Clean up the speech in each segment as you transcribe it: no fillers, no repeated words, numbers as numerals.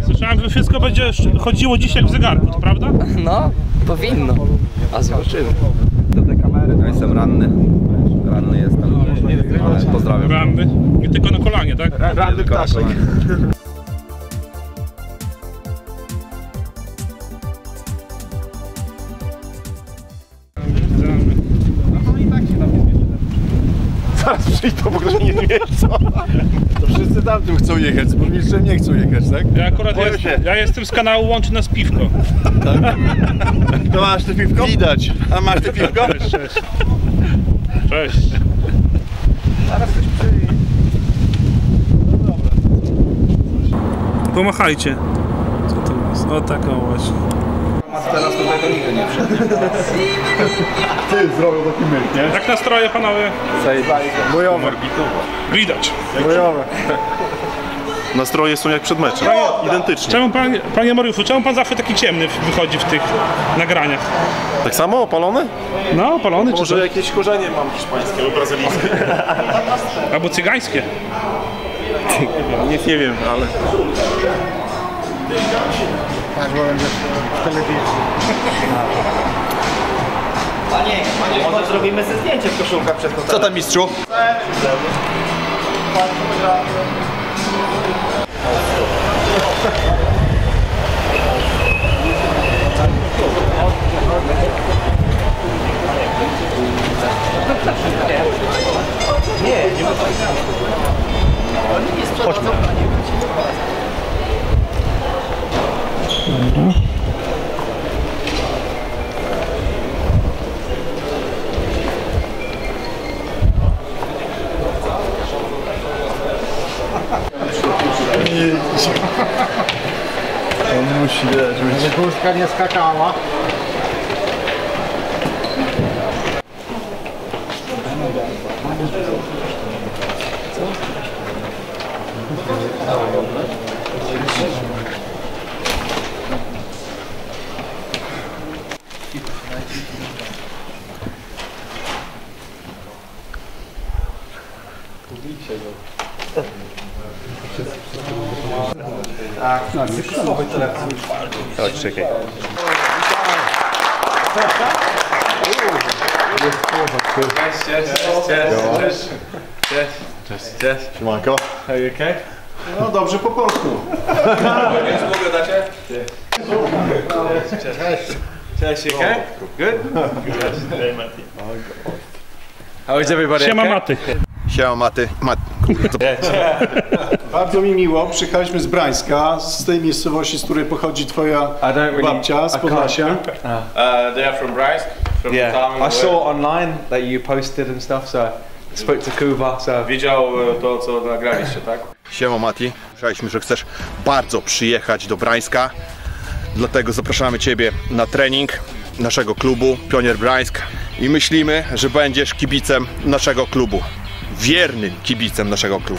Słyszałem, że wszystko będzie chodziło dziś jak w zegarku, to prawda? No, powinno. A zobaczymy. Ja jestem ranny. Ranny jestem. Ale pozdrawiam. Ranny. I tylko na kolanie, tak? Ranny ptaszek. Zaraz przyjdą, bo ktoś nie wiedzą. To wszyscy tamtym chcą jechać, z burmistrzem nie chcą jechać, tak? Ja akurat ja jestem z kanału Łączy Nas Piwko. Tak? To masz te piwko? Widać. A masz te piwko? Cześć, cześć. Cześć. Zaraz ktoś przyjdzie. Pomachajcie. Co to jest? O taką właśnie. Teraz to tego nigdy nie przyjdzie. Ty zrobił taki myk, nie? Jak nastroje, panowie? Bojowe. Widać. Bojowe. Nastroje są jak przed meczem. Identycznie. Czemu panie Mariuszu, czemu pan zawsze taki ciemny wychodzi w tych nagraniach? Tak samo opalone? No, opalony czy Może co? jakieś korzenie mam hiszpańskie lub brazylijskie. Albo cygańskie. Nie wiem, ale... Panie, może zrobimy sobie zdjęcie w koszulkach przed hotelem. Co tam, mistrzu? Chodźmy. On musi wiedzieć. Żeby chustka nie skakała. Chodź, czekaj. Cześć. Siemanko. Are you okay? No dobrze po polsku. Cześć, you okay? Good? How is everybody? Siema Okay? Maty. Siema Maty. Bardzo mi miło, przyjechaliśmy z Brańska, z tej miejscowości, z której pochodzi twoja babcia, z Podlasia. They are from Bryansk, from the town. I saw online that you posted and stuff, so I spoke to Kuba, so... Widział to, co nagraliście, tak? Siema Mati, słyszeliśmy, że chcesz bardzo przyjechać do Brańska, dlatego zapraszamy ciebie na trening naszego klubu Pionier Brańsk i myślimy, że będziesz kibicem naszego klubu. Wiernym kibicem naszego klubu.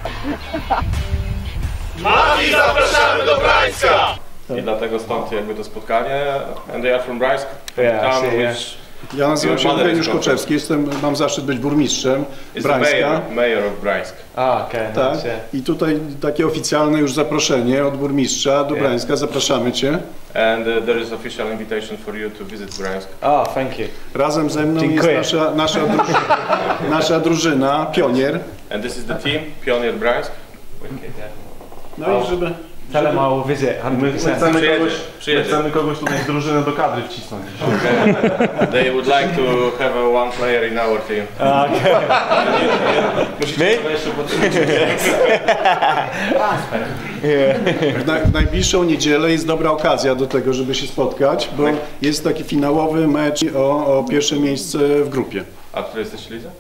Mati, zapraszamy do Brańska! I dlatego stąd jakby to spotkanie. And they are from Bryansk, Yeah, I town see, yeah. which Ja nazywam się Eugeniusz Koczewski, mam zaszczyt być burmistrzem is the Brańska. mayor of Bryansk. Ah, okay, Tak. nice, yeah. I tutaj takie oficjalne już zaproszenie od burmistrza do Brańska, zapraszamy cię. And there is official invitation for you to visit Bryansk. Oh, thank you. Razem ze mną Dziękuję. jest nasza drużyna, Pionier. And this is the team, Pionier Bryansk. No i żeby... Tell him I will visit 100%. Przyjedzie. Chcemy kogoś tutaj z drużyny do kadry wcisnąć. They would like to have one player in our team. W najbliższą niedzielę jest dobra okazja do tego, żeby się spotkać, bo jest taki finałowy mecz o pierwsze miejsce w grupie. A który jesteście lidze?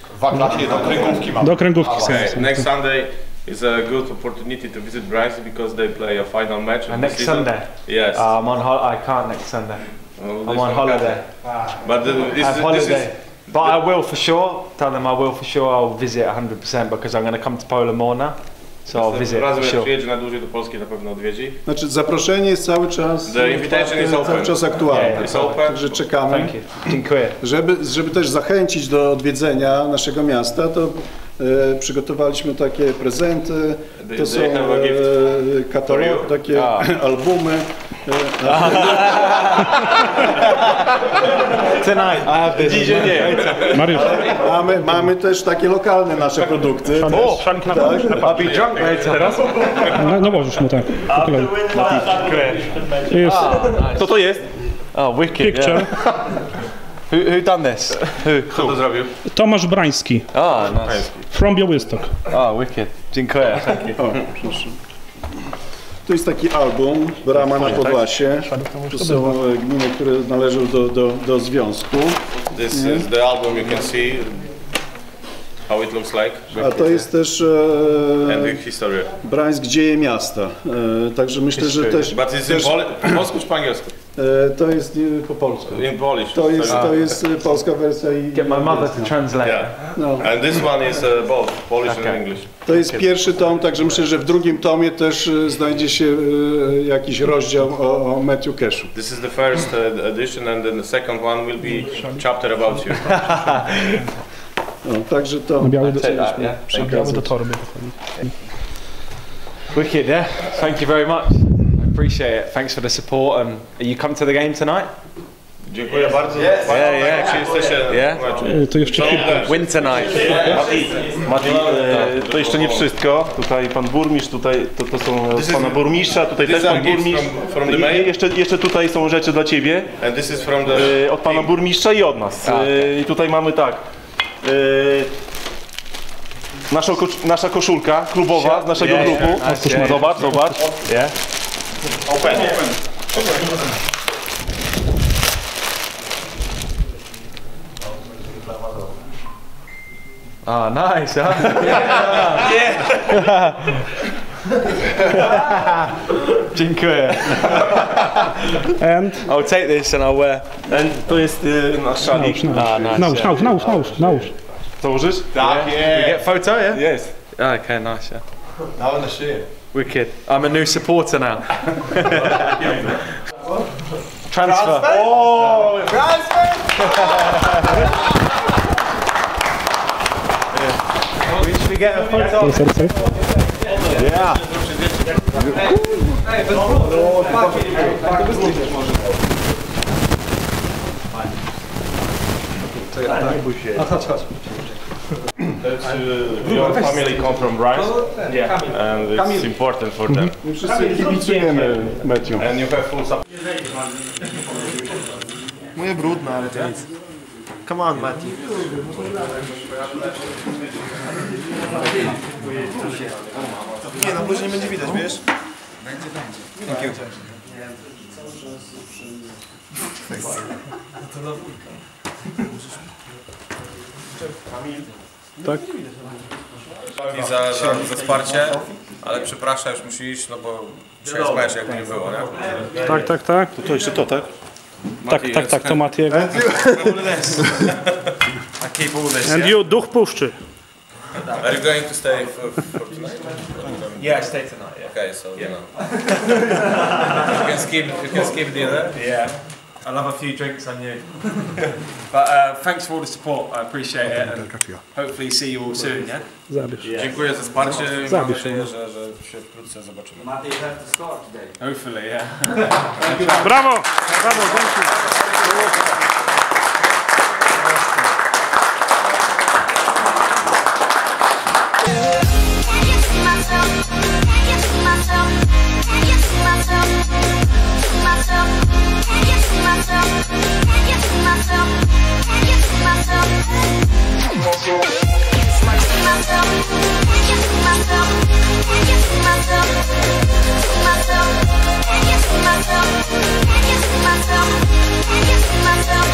Do kręgówki są. Next Sunday is a good opportunity to visit Bryansk because they play a final match of the Next season. Sunday? Yes. I'm on I can't next Sunday. I'm on holiday. But I have holiday. But I will for sure, tell them I will for sure, I'll visit 100% because I'm going to come to Poland more now. So I'll visit for razem jak sure. przyjedzie na dłużej do Polski na pewno odwiedzi. Znaczy zaproszenie jest cały czas The invitation is open. cały czas aktualne. Yeah, It's open. Także czekamy. Thank you. Dziękuję. Żeby też zachęcić do odwiedzenia naszego miasta, to Przygotowaliśmy takie prezenty, to są have a gift katalogi, takie albumy. Tonight I have this. Mariusz, Mamy też takie lokalne nasze produkty. szalik na I'll be drunk later. No możesz mu tak. Po kolei. Jest Co to jest? Oh, wicked. picture. Yeah. Who done this? Kto to zrobił? Tomasz Brański. Oh, nice. From Białystok. Oh, wicked. Dziękuję. Thank you. O, proszę. To jest taki album, Brama na Podlasie. To są gminy, które należą do związku. This is the album, you can see how it looks like A to jest też and the history. Brańsk Dzieje Miasta. Także myślę, że też... But it's in po polsku czy po angielsku? To jest po polsku. In Polish. To jest polska wersja i... Get my mother to translate. Yeah. No. And this one is both Polish and English. To jest pierwszy tom, także myślę, że w drugim tomie też znajdzie się jakiś rozdział o Matthew Cashu. This is the first edition and then the second one will be chapter about you. No, także to... Biały do torby. Wicked, yeah. Thank you very much. I appreciate it. Thanks for the support. And you come to the game tonight? Dziękuję bardzo. Yeah. Czy jesteście Yeah. na meczu? To jeszcze Win tonight. Mati, to jeszcze nie wszystko. Tutaj pan burmistrz, tutaj to są pana burmistrza, tutaj też pan burmistrz. From the mayor? Jeszcze tutaj są rzeczy dla ciebie. And this is from the Od pana burmistrza i od nas. I tutaj mamy tak. Nasza koszulka klubowa z naszego grupu. Zobacz. Yeah. Open. Oh, nice, huh? Dziękuję. And I'll take this and I'll wear. To jest nasz szalik. nałóż. Założysz? We get photo, yeah? Jest. Okay, nice, yeah. Wicked. I'm a new supporter now. Transfer. Oh, transfer! Should we get a photo? Yeah. Your family come from Rice? Yeah. And it's important for them. My wszyscy kibicujemy Matthew. And you have full support. Moje brudne, ale to nic. Come on, Mati. Nie no, później będzie widać, wiesz? Będzie. Thank you. Tak? I za wsparcie, ale przepraszam, już musi iść, no bo dzisiaj jest mecz, jakby nie było, nie? Tak. To jeszcze to, tak? Tak, to Matiego. I keep all this, And you, duch puszczy. Are you going to stay for tonight? Yeah, I stay tonight, yeah. Okay, so you know. you can skip dinner. Yeah. I'll have a few drinks on you. But thanks for all the support, I appreciate it. And hopefully see you all soon, yeah? Zabierz. Dziękuję za wsparcie i mam nadzieję, że się wkrótce zobaczymy. Hopefully, yeah. Brawo, dzięki. Myself.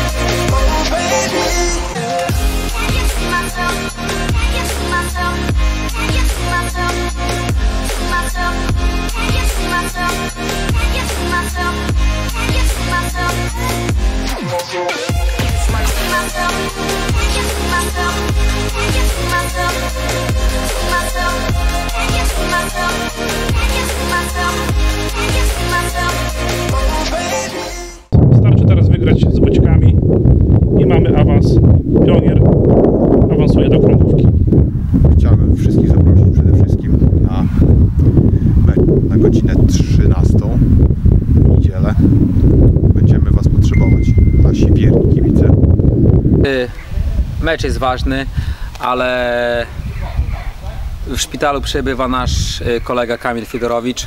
na godzinę 13 w niedzielę. Będziemy Was potrzebować, nasi wierni kibice. Mecz jest ważny, ale w szpitalu przebywa nasz kolega Kamil Fidorowicz.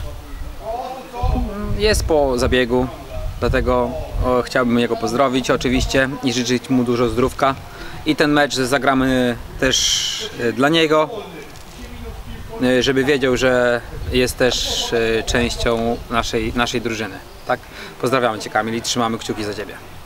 Jest po zabiegu, dlatego chciałbym jego pozdrowić oczywiście i życzyć mu dużo zdrówka. I ten mecz zagramy też dla niego, żeby wiedział, że jest też częścią naszej drużyny. Tak? Pozdrawiamy Cię, Kamil, i trzymamy kciuki za Ciebie.